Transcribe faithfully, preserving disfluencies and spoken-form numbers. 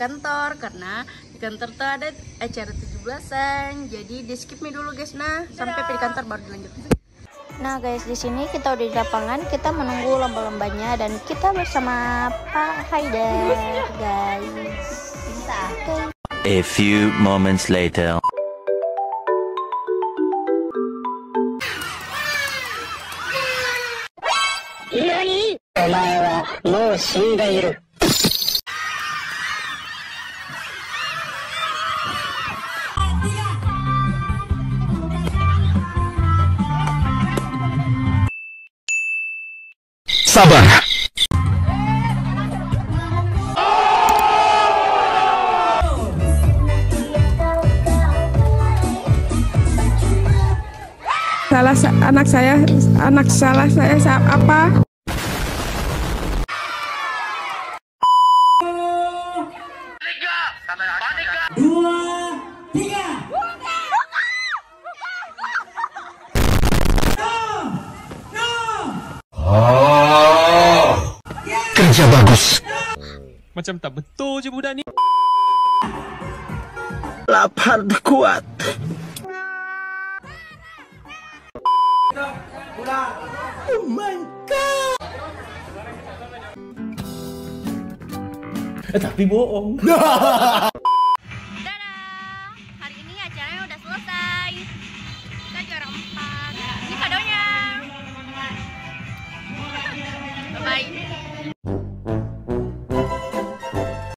kantor karena di kantor tuh ada acara tujuh belasan. Jadi di skip me dulu guys. Nah, sampai di kantor baru dilanjut. Nah guys, di sini kita udah di lapangan, kita menunggu lomba-lombanya dan kita bersama Pak Haidar guys. Okay. A few moments later. Nani? Omae wa mou shindeiru. Sabar. Salah anak saya, anak salah saya apa? Dua, tiga. Kerja bagus. Macam tak betul je budak ni. Lapar kuat. Oh my god. Eh, tapi bohong.